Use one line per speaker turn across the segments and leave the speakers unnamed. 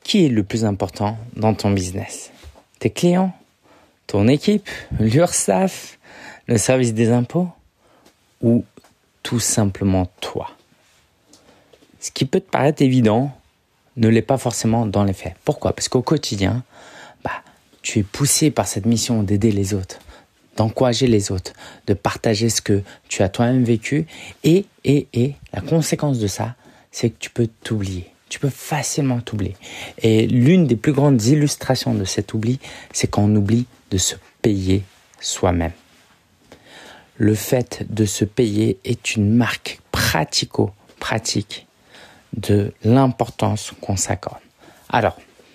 qui est le plus important dans ton business? Tes clients? Ton équipe? L'URSSAF? Le service des impôts? Ou tout simplement toi? Ce qui peut te paraître évident ne l'est pas forcément dans les faits. Pourquoi? Parce qu'au quotidien, tu es poussé par cette mission d'aider les autres, d'encourager les autres, de partager ce que tu as toi-même vécu. Et la conséquence de ça, c'est que tu peux t'oublier. Tu peux facilement t'oublier. Et l'une des plus grandes illustrations de cet oubli, c'est quand on oublie de se payer soi-même. Le fait de se payer est une marque pratico-pratique de l'importance qu'on s'accorde. Alors,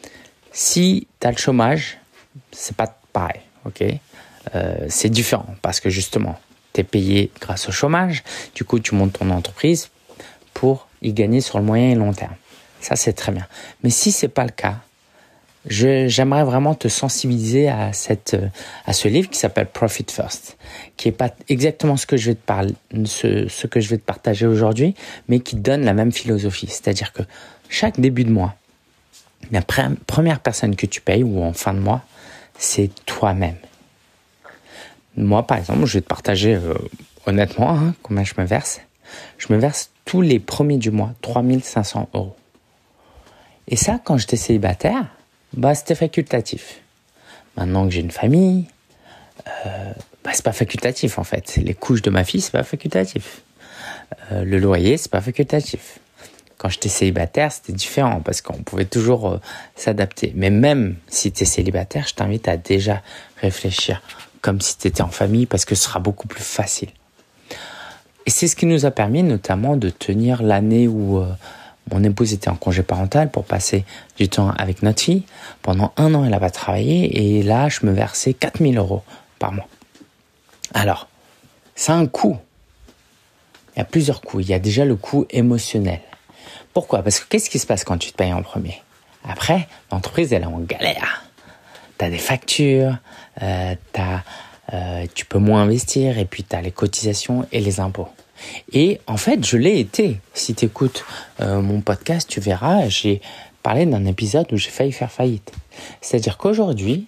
si tu as le chômage, c'est pas pareil, ok? C'est différent parce que justement, tu es payé grâce au chômage. Du coup, tu montes ton entreprise pour y gagner sur le moyen et long terme. Ça, c'est très bien. Mais si c'est pas le cas, j'aimerais vraiment te sensibiliser à ce livre qui s'appelle Profit First, qui est pas exactement ce que je vais te parler, ce que je vais te partager aujourd'hui, mais qui donne la même philosophie. C'est-à-dire que chaque début de mois, la première personne que tu payes ou en fin de mois, c'est toi-même. Moi, par exemple, je vais te partager honnêtement combien je me verse. Je me verse tous les premiers du mois 3 500 €. Et ça, quand j'étais célibataire, c'était facultatif. Maintenant que j'ai une famille, c'est pas facultatif en fait. Les couches de ma fille, c'est pas facultatif. Le loyer, c'est pas facultatif. Quand j'étais célibataire, c'était différent parce qu'on pouvait toujours s'adapter. Mais même si tu es célibataire, je t'invite à déjà réfléchir comme si tu étais en famille parce que ce sera beaucoup plus facile. Et c'est ce qui nous a permis notamment de tenir l'année où mon épouse était en congé parental pour passer du temps avec notre fille. Pendant 1 an, elle n'a pas travaillé et là, je me versais 4 000 € par mois. Alors, ça a un coût. Il y a plusieurs coûts. Il y a déjà le coût émotionnel. Pourquoi? Parce que qu'est-ce qui se passe quand tu te payes en premier? Après, l'entreprise, elle est en galère. Tu as des factures, tu peux moins investir et puis tu as les cotisations et les impôts. Et en fait, je l'ai été. Si tu écoutes mon podcast, tu verras, j'ai parlé d'un épisode où j'ai failli faire faillite. C'est-à-dire qu'aujourd'hui,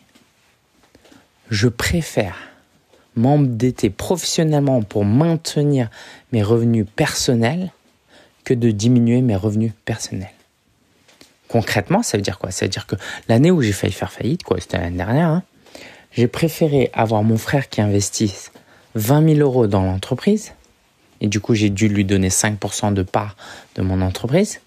je préfère m'endetter professionnellement pour maintenir mes revenus personnels que de diminuer mes revenus personnels. Concrètement, ça veut dire quoi? Ça veut dire que l'année où j'ai failli faire faillite, c'était l'année dernière, j'ai préféré avoir mon frère qui investisse 20 000 € dans l'entreprise, et du coup j'ai dû lui donner 5% de part de mon entreprise,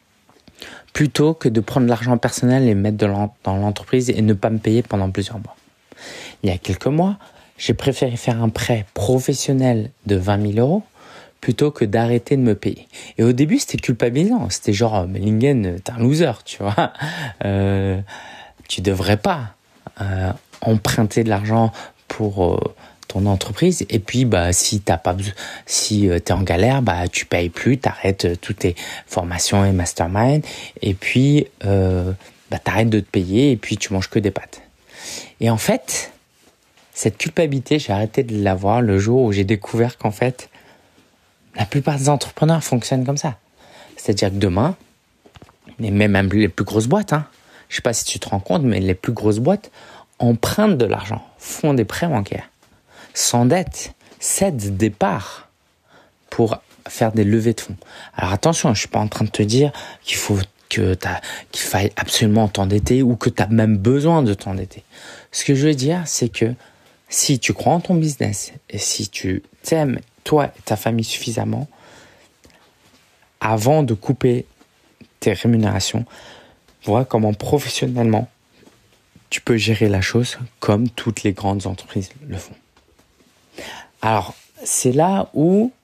plutôt que de prendre l'argent personnel et mettre dans l'entreprise et ne pas me payer pendant plusieurs mois. Il y a quelques mois, j'ai préféré faire un prêt professionnel de 20 000 € plutôt que d'arrêter de me payer. Et au début, c'était culpabilisant. C'était genre, mais Lingen, t'es un loser, tu vois. Tu devrais pas emprunter de l'argent pour ton entreprise. Et puis, si t'es en galère, tu payes plus, t'arrêtes toutes tes formations et mastermind. Et puis, t'arrêtes de te payer et puis tu manges que des pâtes. Et en fait, cette culpabilité, j'ai arrêté de l'avoir le jour où j'ai découvert qu'en fait, la plupart des entrepreneurs fonctionnent comme ça. C'est-à-dire que demain, et même les plus grosses boîtes, je sais pas si tu te rends compte, mais les plus grosses boîtes empruntent de l'argent, font des prêts bancaires, s'endettent, cèdent des parts pour faire des levées de fonds. Alors attention, je suis pas en train de te dire qu'il faille absolument t'endetter ou que tu as même besoin de t'endetter. Ce que je veux dire, c'est que si tu crois en ton business et si tu t'aimes toi et ta famille suffisamment, avant de couper tes rémunérations, vois comment professionnellement tu peux gérer la chose comme toutes les grandes entreprises le font. Alors, c'est là où,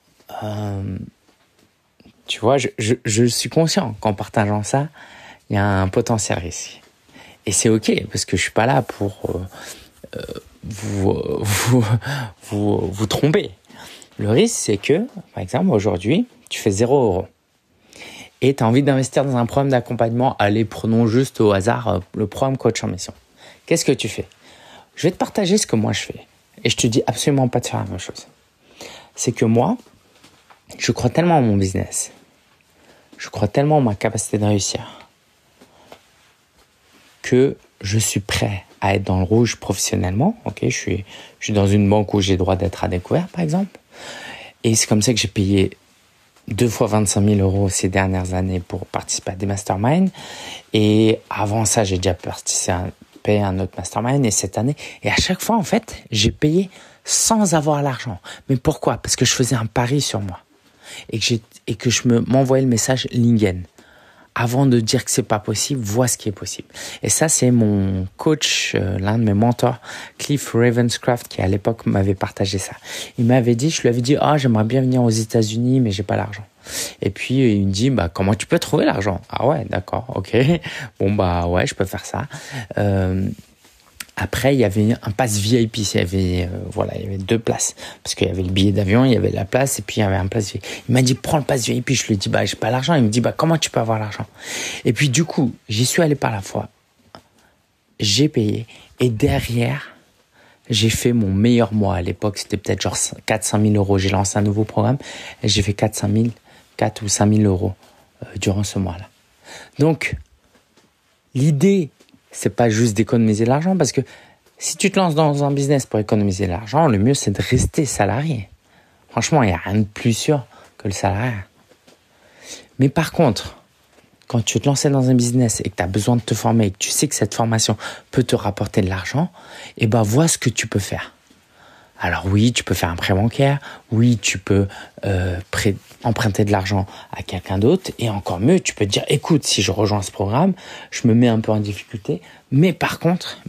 tu vois, je suis conscient qu'en partageant ça, il y a un potentiel risque. Et c'est OK, parce que je suis pas là pour vous tromper. Le risque, c'est que, par exemple, aujourd'hui, tu fais 0 € et tu as envie d'investir dans un programme d'accompagnement. Allez, prenons juste au hasard le programme Coach en Mission. Qu'est-ce que tu fais? Je vais te partager ce que moi je fais. Et je te dis absolument pas de faire la même chose. C'est que moi, je crois tellement en mon business. Je crois tellement en ma capacité de réussir que je suis prêt à être dans le rouge professionnellement. Ok, je suis dans une banque où j'ai le droit d'être à découvert, par exemple. Et c'est comme ça que j'ai payé 2 fois 25 000 euros ces dernières années pour participer à des masterminds. Et avant ça, j'ai déjà payé un autre mastermind. Et cette année, et à chaque fois, en fait, j'ai payé sans avoir l'argent. Mais pourquoi? Parce que je faisais un pari sur moi. Et que je m'envoyais le message Lingen. Avant de dire que c'est pas possible, vois ce qui est possible. Et ça, c'est mon coach, l'un de mes mentors, Cliff Ravenscraft, qui à l'époque m'avait partagé ça. Il m'avait dit, je lui avais dit, j'aimerais bien venir aux États-Unis, mais j'ai pas l'argent. Et puis il me dit, comment tu peux trouver l'argent? Ah ouais, d'accord, ok. Bon ouais, je peux faire ça. Après, il y avait un pass VIP. Il y avait 2 places. Parce qu'il y avait le billet d'avion, il y avait la place, et puis il y avait un pass VIP. Il m'a dit, prends le pass VIP. Je lui ai dit, j'ai pas l'argent. Il me dit, comment tu peux avoir l'argent? Et puis, du coup, j'y suis allé par la fois. J'ai payé. Et derrière, j'ai fait mon meilleur mois. À l'époque, c'était peut-être genre 400 000 euros. J'ai lancé un nouveau programme et j'ai fait 4 ou 5 000 euros durant ce mois-là. Donc, l'idée, c'est pas juste d'économiser de l'argent, parce que si tu te lances dans un business pour économiser de l'argent, le mieux c'est de rester salarié. Franchement, il n'y a rien de plus sûr que le salariat. Mais par contre, quand tu veux te lancer dans un business et que tu as besoin de te former et que tu sais que cette formation peut te rapporter de l'argent, vois ce que tu peux faire. Alors oui, tu peux faire un prêt bancaire, oui, tu peux emprunter de l'argent à quelqu'un d'autre, et encore mieux, tu peux te dire, écoute, si je rejoins ce programme, je me mets un peu en difficulté, mais par contre,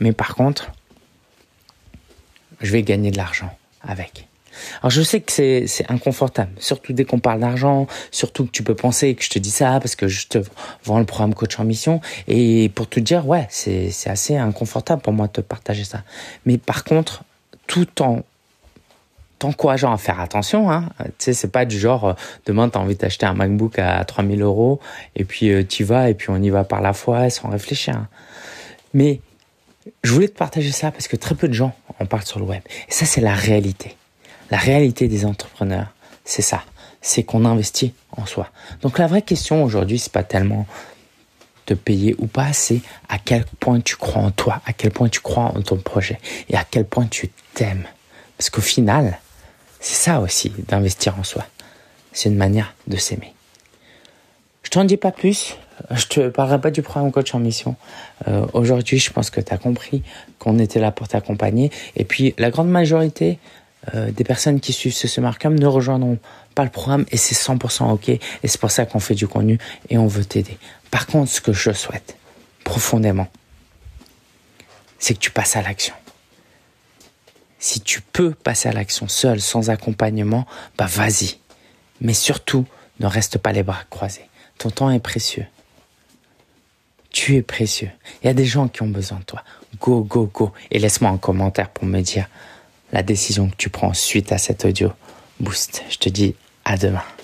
je vais gagner de l'argent avec. Alors je sais que c'est inconfortable, surtout dès qu'on parle d'argent, surtout que tu peux penser que je te dis ça parce que je te vends le programme Coach en Mission, et pour te dire, ouais, c'est assez inconfortable pour moi de te partager ça. Mais par contre, tout en t'encourageant à faire attention, hein. Tu sais, c'est pas du genre, demain t'as envie d'acheter un MacBook à 3 000 euros, et puis t'y vas, et puis on y va par la foi, sans réfléchir. Hein. Mais je voulais te partager ça parce que très peu de gens en parlent sur le web. Et ça, c'est la réalité. La réalité des entrepreneurs, c'est ça. C'est qu'on investit en soi. Donc la vraie question aujourd'hui, c'est pas tellement de payer ou pas, c'est à quel point tu crois en toi, à quel point tu crois en ton projet, et à quel point tu t'aimes. Parce qu'au final, c'est ça aussi, d'investir en soi. C'est une manière de s'aimer. Je t'en dis pas plus. Je te parlerai pas du programme Coach en Mission. Aujourd'hui, je pense que tu as compris qu'on était là pour t'accompagner. Et puis, la grande majorité des personnes qui suivent ce Summer Camp ne rejoindront pas le programme, et c'est 100% OK. Et c'est pour ça qu'on fait du contenu et on veut t'aider. Par contre, ce que je souhaite profondément, c'est que tu passes à l'action. Si tu peux passer à l'action seul, sans accompagnement, vas-y. Mais surtout, ne reste pas les bras croisés. Ton temps est précieux. Tu es précieux. Il y a des gens qui ont besoin de toi. Go, go, go. Et laisse-moi un commentaire pour me dire la décision que tu prends suite à cet audio boost. Je te dis à demain.